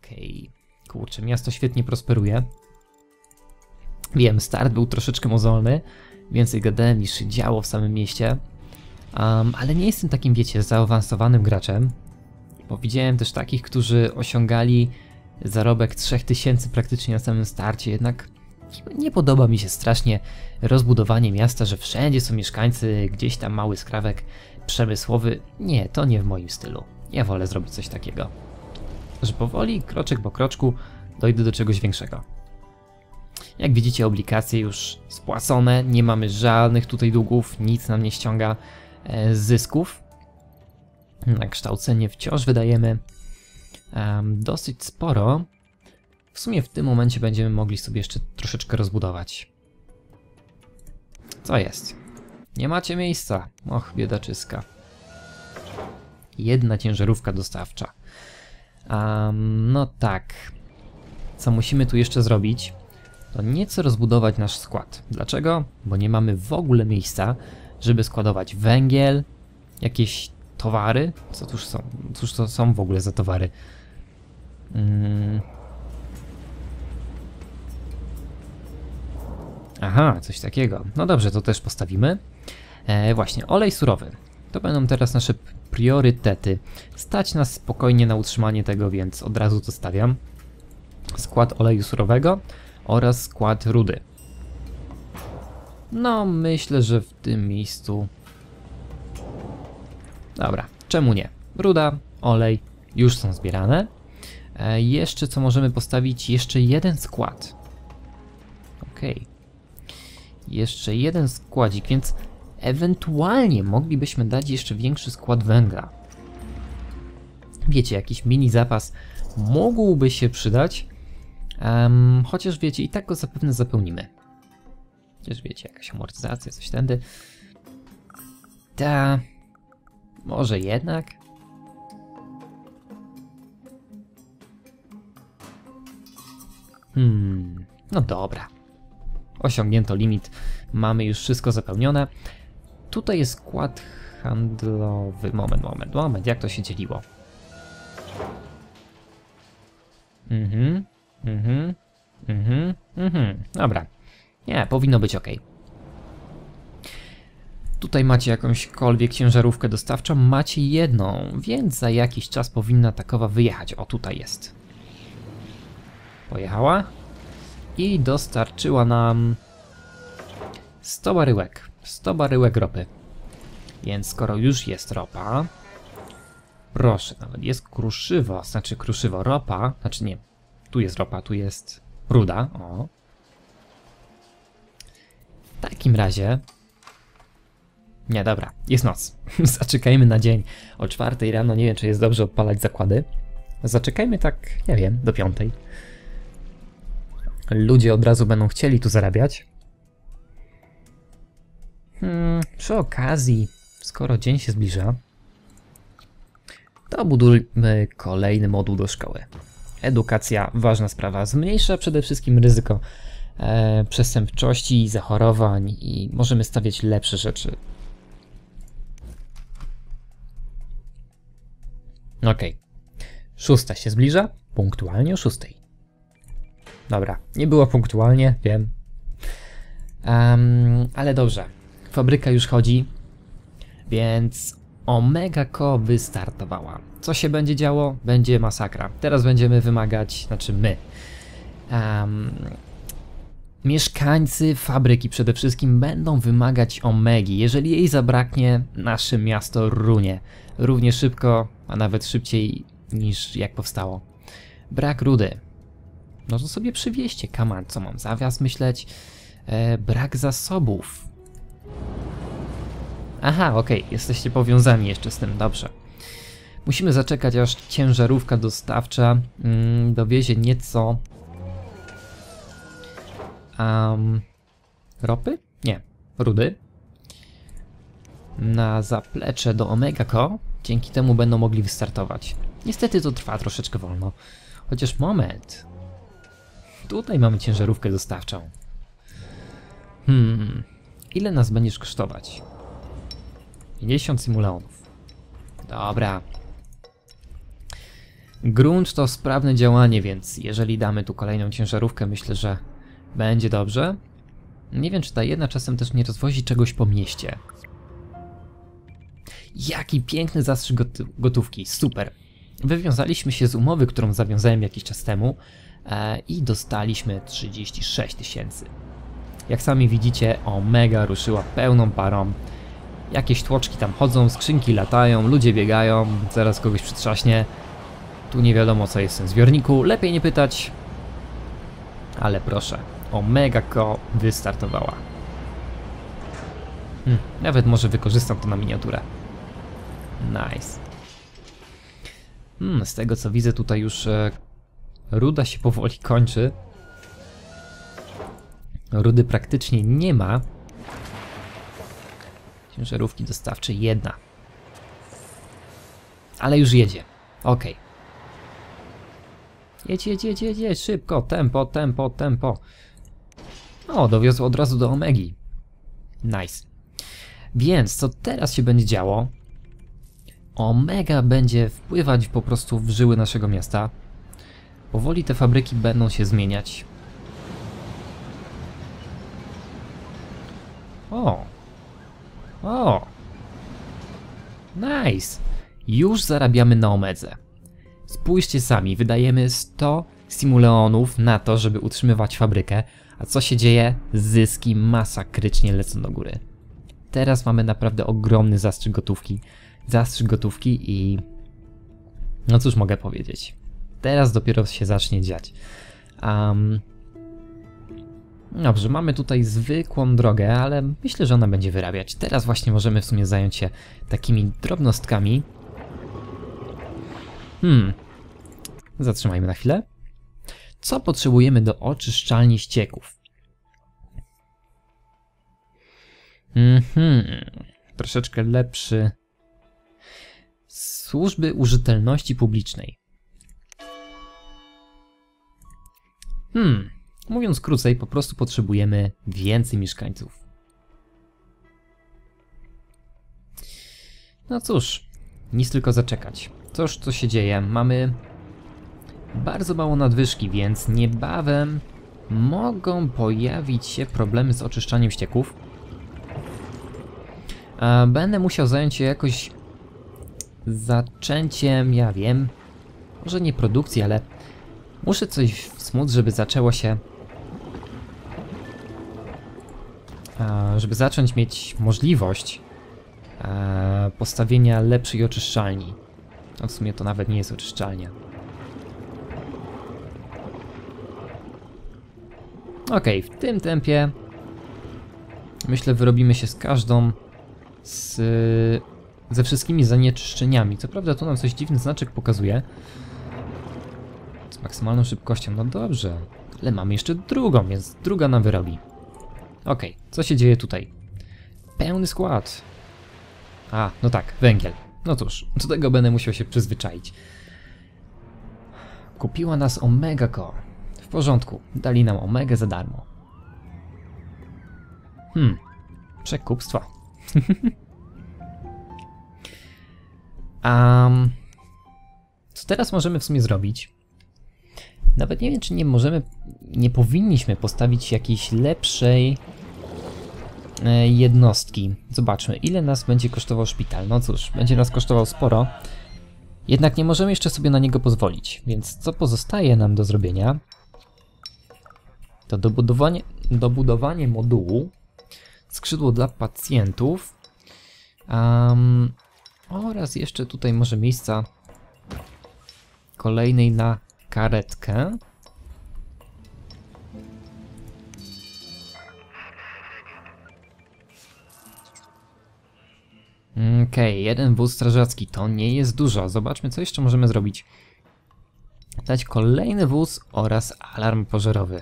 Okej. Kurczę, miasto świetnie prosperuje. Wiem, start był troszeczkę mozolny. Więcej gadałem niż się działo w samym mieście. Ale nie jestem takim, wiecie, zaawansowanym graczem. Bo widziałem też takich, którzy osiągali zarobek 3000 praktycznie na samym starcie. Jednak nie podoba mi się strasznie rozbudowanie miasta, że wszędzie są mieszkańcy, gdzieś tam mały skrawek przemysłowy. Nie, to nie w moim stylu. Ja wolę zrobić coś takiego, że powoli, kroczek po kroczku dojdę do czegoś większego. Jak widzicie, obligacje już spłacone, nie mamy żadnych tutaj długów, nic nam nie ściąga zysków. Na kształcenie wciąż wydajemy dosyć sporo. W sumie w tym momencie będziemy mogli sobie jeszcze troszeczkę rozbudować. Co jest? Nie macie miejsca. Och, biedaczyska. Jedna ciężarówka dostawcza. No tak. Co musimy tu jeszcze zrobić? To nieco rozbudować nasz skład. Dlaczego? Bo nie mamy w ogóle miejsca, żeby składować węgiel, jakieś towary. Co tuż są? Cóż to są w ogóle za towary? Aha, coś takiego. No dobrze, to też postawimy. Właśnie, olej surowy. To będą teraz nasze priorytety. Stać nas spokojnie na utrzymanie tego, więc od razu to stawiam. Skład oleju surowego oraz skład rudy. No, myślę, że w tym miejscu... Dobra, czemu nie? Ruda, olej już są zbierane. Jeszcze co możemy postawić? Jeszcze jeden skład. Okej. Jeszcze jeden składzik, więc ewentualnie moglibyśmy dać jeszcze większy skład węgla. Wiecie, jakiś mini zapas mógłby się przydać. Chociaż wiecie, i tak go zapewne zapełnimy. Chociaż wiecie, jakaś amortyzacja, coś tędy. Może jednak? No dobra. Osiągnięto limit. Mamy już wszystko zapełnione. Tutaj jest skład handlowy. Moment. Jak to się dzieliło? Dobra. Nie, powinno być ok. Tutaj macie jakąśkolwiek ciężarówkę dostawczą. Macie jedną, więc za jakiś czas powinna takowa wyjechać. O, tutaj jest. Pojechała. I dostarczyła nam 100 baryłek. 100 baryłek ropy. Więc skoro już jest ropa... Proszę, nawet jest kruszywo. Znaczy kruszywo, ropa. Znaczy nie. Tu jest ropa, tu jest ruda. O. W takim razie... Nie, dobra. Jest noc. Zaczekajmy na dzień. O 4 rano. Nie wiem, czy jest dobrze odpalać zakłady. Zaczekajmy tak, nie wiem, do 5. Ludzie od razu będą chcieli tu zarabiać. Przy okazji, skoro dzień się zbliża, to budujmy kolejny moduł do szkoły. Edukacja, ważna sprawa, zmniejsza przede wszystkim ryzyko przestępczości, zachorowań i możemy stawiać lepsze rzeczy. Okej. 6 się zbliża, punktualnie o 6. Dobra, nie było punktualnie, wiem. Ale dobrze. Fabryka już chodzi, więc Omega Co wystartowała. Co się będzie działo? Będzie masakra. Teraz będziemy wymagać, znaczy my. Mieszkańcy fabryki przede wszystkim będą wymagać Omegi. Jeżeli jej zabraknie, nasze miasto runie. Równie szybko, a nawet szybciej niż jak powstało. Brak rudy. No to sobie przywieźcie, kaman, co mam zawias myśleć? Brak zasobów. Aha, okej, jesteście powiązani jeszcze z tym, dobrze. Musimy zaczekać, aż ciężarówka dostawcza dowiezie nieco... ropy? Nie, rudy. Na zaplecze do Omega Co. Dzięki temu będą mogli wystartować. Niestety to trwa troszeczkę wolno. Chociaż moment... Tutaj mamy ciężarówkę dostawczą. Ile nas będziesz kosztować? 50 simoleonów. Dobra. Grunt to sprawne działanie, więc jeżeli damy tu kolejną ciężarówkę, myślę, że będzie dobrze. Nie wiem, czy ta jedna czasem też nie rozwozi czegoś po mieście. Jaki piękny zastrzyk gotówki, super. Wywiązaliśmy się z umowy, którą zawiązałem jakiś czas temu i dostaliśmy 36 tysięcy. Jak sami widzicie, Omega ruszyła pełną parą. Jakieś tłoczki tam chodzą, skrzynki latają, ludzie biegają, zaraz kogoś przytrzaśnie. Tu nie wiadomo, co jest w tym zbiorniku, lepiej nie pytać. Ale proszę, Omega Co wystartowała. Nawet może wykorzystam to na miniaturę. Nice. Z tego co widzę, tutaj już ruda się powoli kończy. Rudy praktycznie nie ma. Ciężarówki dostawcze jedna. Ale już jedzie. Ok. Jedź, szybko, tempo. O, dowiozło od razu do Omegi. Nice. Więc co teraz się będzie działo? Omega będzie wpływać po prostu w żyły naszego miasta. Powoli te fabryki będą się zmieniać. O! Nice! Już zarabiamy na Omedze. Spójrzcie sami, wydajemy 100 simuleonów na to, żeby utrzymywać fabrykę. A co się dzieje? Zyski masakrycznie lecą do góry. Teraz mamy naprawdę ogromny zastrzyk gotówki i... no cóż mogę powiedzieć. Teraz dopiero się zacznie dziać. Dobrze, mamy tutaj zwykłą drogę, ale myślę, że ona będzie wyrabiać. Teraz właśnie możemy w sumie zająć się takimi drobnostkami. Zatrzymajmy na chwilę. Co potrzebujemy do oczyszczalni ścieków? Troszeczkę lepszy. Służby użytelności publicznej. Mówiąc krócej, po prostu potrzebujemy więcej mieszkańców. No cóż, nic tylko zaczekać. Cóż, co się dzieje? Mamy bardzo mało nadwyżki, więc niebawem mogą pojawić się problemy z oczyszczaniem ścieków. Będę musiał zająć się jakoś zaczęciem, ja wiem, może nie produkcji, ale muszę coś wsmóc, żeby zaczęło się... żeby zacząć mieć możliwość postawienia lepszej oczyszczalni. No w sumie to nawet nie jest oczyszczalnia. Okej, w tym tempie myślę wyrobimy się z każdą ze wszystkimi zanieczyszczeniami. Co prawda tu nam coś dziwny znaczek pokazuje. Z maksymalną szybkością, no dobrze. Ale mamy jeszcze drugą, więc druga nam wyrobi. Okej, co się dzieje tutaj? Pełny skład. No tak, węgiel. No cóż, do tego będę musiał się przyzwyczaić. Kupiła nas Omega Co. W porządku, dali nam Omegę za darmo. Przekupstwa. Co teraz możemy w sumie zrobić? Nawet nie wiem, czy nie powinniśmy postawić jakiejś lepszej jednostki. Zobaczmy, ile nas będzie kosztował szpital. No cóż, będzie nas kosztował sporo. Jednak nie możemy jeszcze sobie na niego pozwolić. Więc co pozostaje nam do zrobienia? To dobudowanie modułu, skrzydło dla pacjentów oraz jeszcze tutaj może miejsca kolejnej na karetkę. Okej, jeden wóz strażacki to nie jest dużo. Zobaczmy, co jeszcze możemy zrobić. Dać kolejny wóz oraz alarm pożarowy.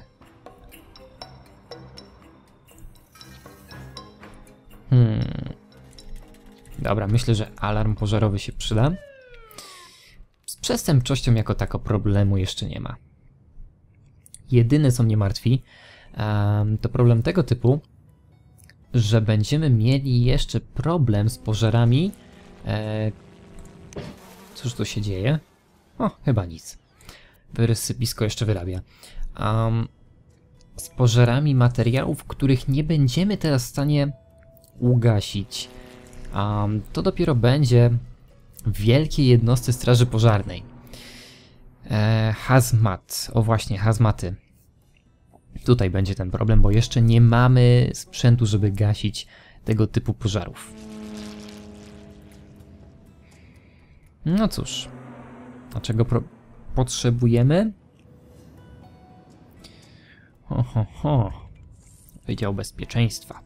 Dobra, myślę, że alarm pożarowy się przyda. Z przestępczością jako tako problemu jeszcze nie ma. Jedyne, co mnie martwi, to problem tego typu, że będziemy mieli jeszcze problem z pożarami. Cóż tu się dzieje? O, chyba nic. Wysypisko jeszcze wyrabia. Z pożarami materiałów, których nie będziemy teraz w stanie ugasić. To dopiero będzie w wielkiej jednostce straży pożarnej. Hazmat. O właśnie, hazmaty. Tutaj będzie ten problem, bo jeszcze nie mamy sprzętu, żeby gasić tego typu pożarów. No cóż. A czego potrzebujemy? Wydział Bezpieczeństwa.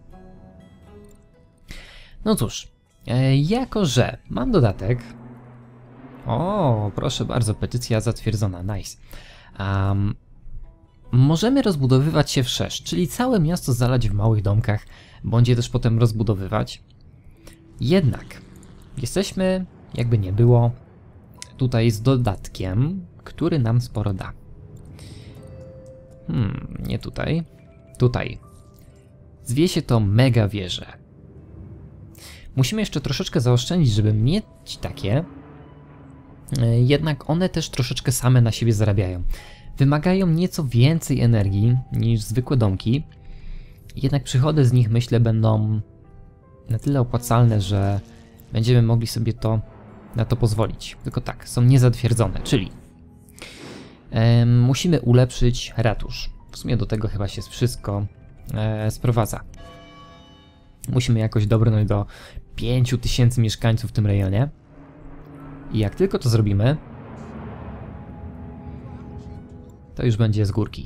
No cóż. Jako że mam dodatek. O, proszę bardzo, petycja zatwierdzona. Nice. Możemy rozbudowywać się wszerz, czyli całe miasto zalać w małych domkach, bądź je też potem rozbudowywać. Jednak jesteśmy, jakby nie było, tutaj z dodatkiem, który nam sporo da. Nie tutaj. Tutaj. Zwie się to mega wieże. Musimy jeszcze troszeczkę zaoszczędzić, żeby mieć takie. Jednak one też troszeczkę same na siebie zarabiają. Wymagają nieco więcej energii niż zwykłe domki. Jednak przychody z nich, myślę, będą na tyle opłacalne, że będziemy mogli sobie na to pozwolić. Tylko tak, są niezatwierdzone, czyli musimy ulepszyć ratusz. W sumie do tego chyba się wszystko sprowadza. Musimy jakoś dobrnąć do 5000 mieszkańców w tym rejonie. I jak tylko to zrobimy, to już będzie z górki.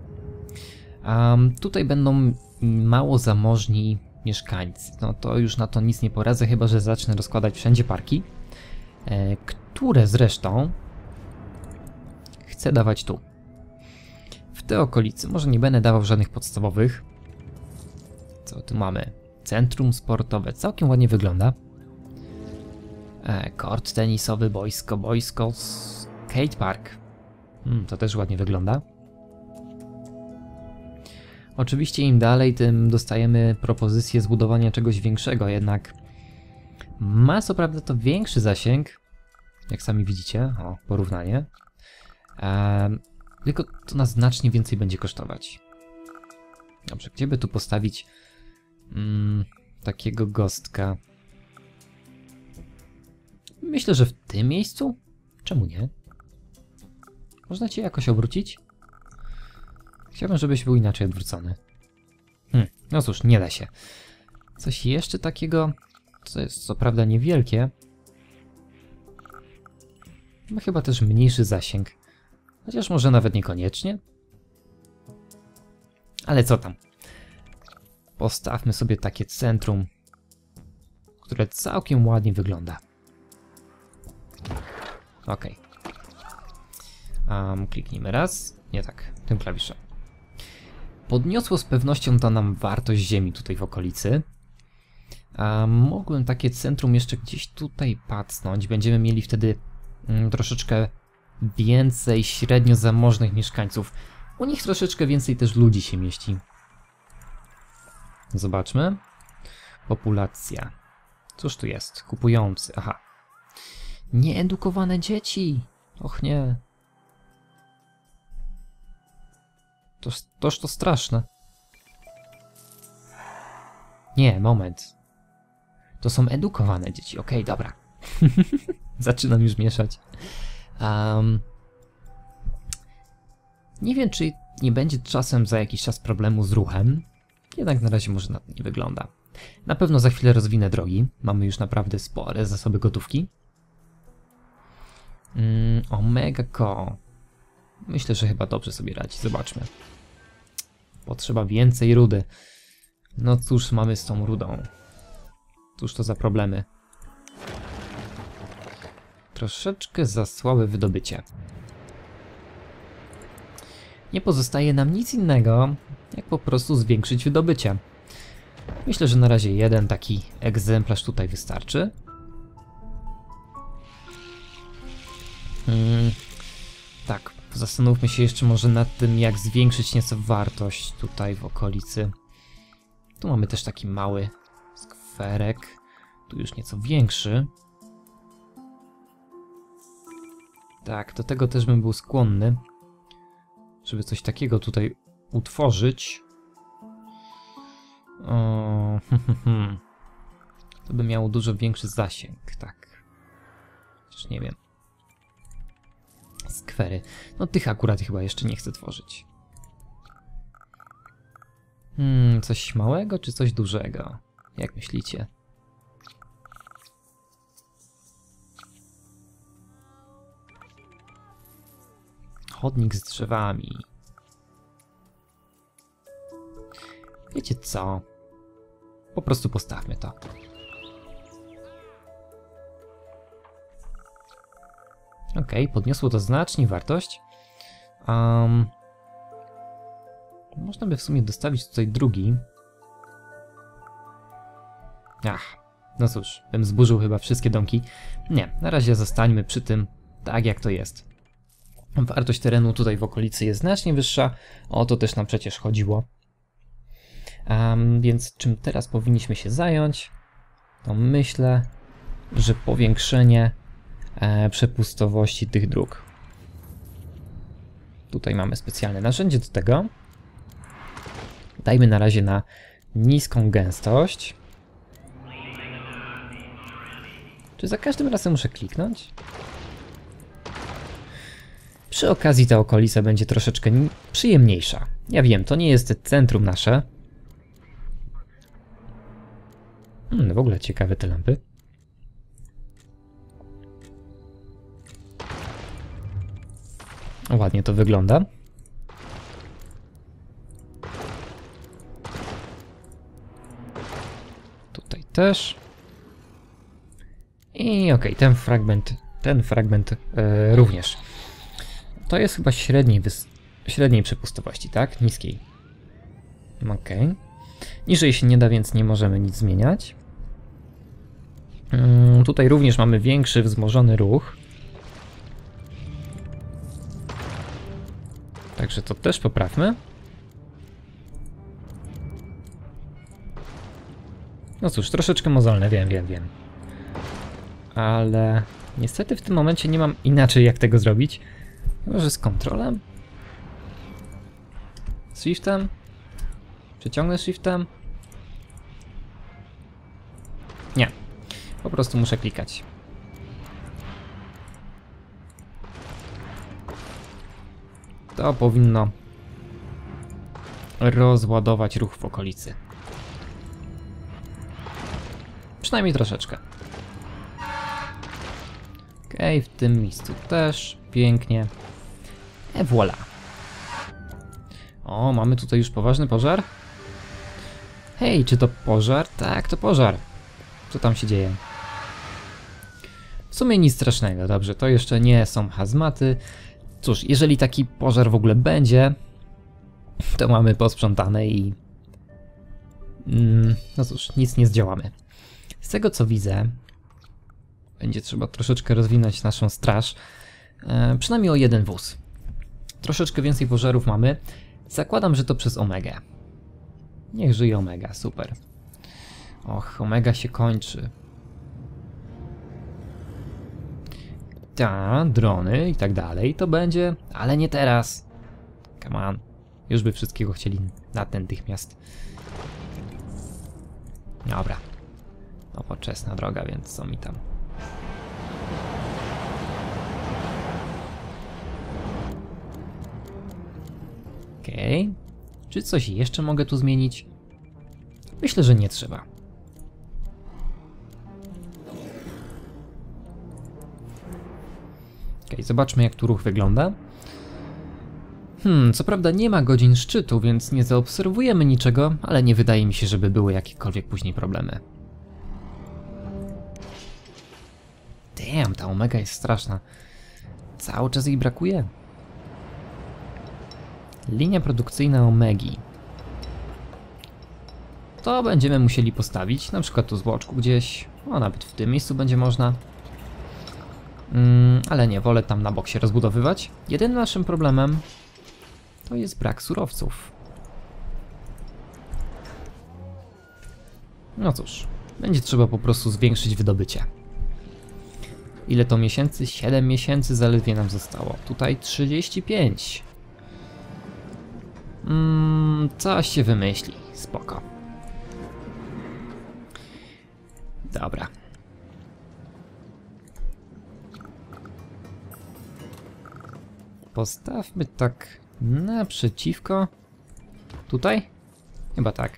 Tutaj będą mało zamożni mieszkańcy. No to już na to nic nie poradzę, chyba że zacznę rozkładać wszędzie parki, które zresztą chcę dawać tu. W te okolicy może nie będę dawał żadnych podstawowych. Co tu mamy? Centrum sportowe. Całkiem ładnie wygląda. Kort tenisowy, boisko, skate park. To też ładnie wygląda. Oczywiście im dalej, tym dostajemy propozycję zbudowania czegoś większego, jednak ma co prawda to większy zasięg, jak sami widzicie, o, porównanie, tylko to nas znacznie więcej będzie kosztować. Dobrze, gdzie by tu postawić takiego gostka? Myślę, że w tym miejscu? Czemu nie? Można cię jakoś obrócić? Chciałbym, żebyś był inaczej odwrócony. No cóż, nie da się. Coś jeszcze takiego, co jest co prawda niewielkie. Ma chyba też mniejszy zasięg. Chociaż może nawet niekoniecznie. Ale co tam? Postawmy sobie takie centrum, które całkiem ładnie wygląda. Ok. Kliknijmy raz. Nie tak, tym klawiszem. Podniosło z pewnością da nam wartość ziemi tutaj w okolicy. Mogłem takie centrum jeszcze gdzieś tutaj pacnąć. Będziemy mieli wtedy troszeczkę więcej średnio zamożnych mieszkańców. U nich troszeczkę więcej też ludzi się mieści. Zobaczmy. Populacja. Cóż tu jest? Kupujący. Aha. Nieedukowane dzieci. Och nie. Toż to straszne. Nie, moment. To są edukowane dzieci. Okej, dobra. Zaczynam już mieszać. Nie wiem, czy nie będzie czasem za jakiś czas problemu z ruchem. Jednak na razie może na to nie wygląda. Na pewno za chwilę rozwinę drogi. Mamy już naprawdę spore zasoby gotówki. Omega Co. Myślę, że chyba dobrze sobie radzi. Zobaczmy. Potrzeba więcej rudy. No cóż mamy z tą rudą? Cóż to za problemy? Troszeczkę za słabe wydobycie. Nie pozostaje nam nic innego, jak po prostu zwiększyć wydobycie. Myślę, że na razie jeden taki egzemplarz tutaj wystarczy. Tak, zastanówmy się jeszcze może nad tym, jak zwiększyć nieco wartość tutaj w okolicy. Tu mamy też taki mały skwerek, tu już nieco większy. Tak, do tego też bym był skłonny, żeby coś takiego tutaj utworzyć. O, to by miało dużo większy zasięg, tak. Już nie wiem. Skwery. No tych akurat chyba jeszcze nie chcę tworzyć. Coś małego czy coś dużego? Jak myślicie? Chodnik z drzewami. Wiecie co? Po prostu postawmy to. Okej, podniosło to znacznie wartość. Można by w sumie dostawić tutaj drugi. No cóż, bym zburzył chyba wszystkie domki. Nie, na razie zostańmy przy tym, tak jak to jest. Wartość terenu tutaj w okolicy jest znacznie wyższa. O to też nam przecież chodziło. Więc czym teraz powinniśmy się zająć? To myślę, że powiększenie przepustowości tych dróg. Tutaj mamy specjalne narzędzie do tego. Dajmy na razie na niską gęstość. Czy za każdym razem muszę kliknąć? Przy okazji ta okolica będzie troszeczkę przyjemniejsza. Ja wiem, to nie jest centrum nasze. W ogóle ciekawe te lampy. Ładnie to wygląda. Tutaj też. I okej, ten fragment również. To jest chyba średniej przepustowości, tak? Niskiej. Okej. Niżej się nie da, więc nie możemy nic zmieniać. Tutaj również mamy większy wzmożony ruch. Także to też poprawmy. No cóż, troszeczkę mozolne, wiem. Ale niestety w tym momencie nie mam inaczej jak tego zrobić. Może z kontrolem? Z shiftem? Przeciągnę shiftem? Nie. Po prostu muszę klikać. To powinno rozładować ruch w okolicy. Przynajmniej troszeczkę. Okej, w tym miejscu też. Pięknie. Voilà. O, mamy tutaj już poważny pożar. Hej, czy to pożar? Tak, to pożar. Co tam się dzieje? W sumie nic strasznego, dobrze, to jeszcze nie są hazmaty. Cóż, jeżeli taki pożar w ogóle będzie, to mamy posprzątane i... no cóż, nic nie zdziałamy. Z tego co widzę, będzie trzeba troszeczkę rozwinąć naszą straż. Przynajmniej o jeden wóz. Troszeczkę więcej pożarów mamy. Zakładam, że to przez Omegę. Niech żyje Omega, super. Och, Omega się kończy. Drony i tak dalej, to będzie, ale nie teraz. Come on. Już by wszystkiego chcieli natychmiast. Dobra. Nowoczesna droga, więc co mi tam. Okej. Czy coś jeszcze mogę tu zmienić? Myślę, że nie trzeba. Okej, zobaczmy jak tu ruch wygląda. Co prawda nie ma godzin szczytu, więc nie zaobserwujemy niczego, ale nie wydaje mi się, żeby były jakiekolwiek później problemy. Damn, ta Omega jest straszna. Cały czas jej brakuje. Linia produkcyjna Omegi. To będziemy musieli postawić, na przykład tu z boczku gdzieś. O, nawet w tym miejscu będzie można. Ale nie, wolę tam na bok się rozbudowywać. Jedynym naszym problemem to jest brak surowców. No cóż, będzie trzeba po prostu zwiększyć wydobycie. Ile to miesięcy? 7 miesięcy zaledwie nam zostało. Tutaj 35. Coś się wymyśli. Spoko. Dobra. Postawmy tak naprzeciwko. Tutaj? Chyba tak.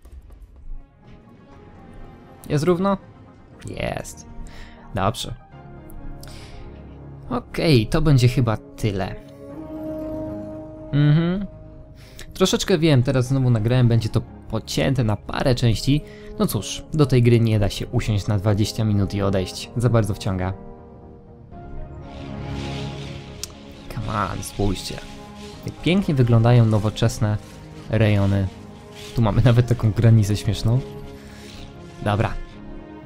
Jest równo? Jest. Dobrze. Okej, to będzie chyba tyle. Troszeczkę wiem, teraz znowu nagrałem, będzie to pocięte na parę części. No cóż, do tej gry nie da się usiąść na 20 minut i odejść. Za bardzo wciąga. Come on, spójrzcie. Jak pięknie wyglądają nowoczesne rejony. Tu mamy nawet taką granicę śmieszną. Dobra.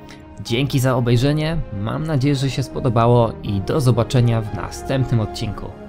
Dzięki za obejrzenie. Mam nadzieję, że się spodobało i do zobaczenia w następnym odcinku.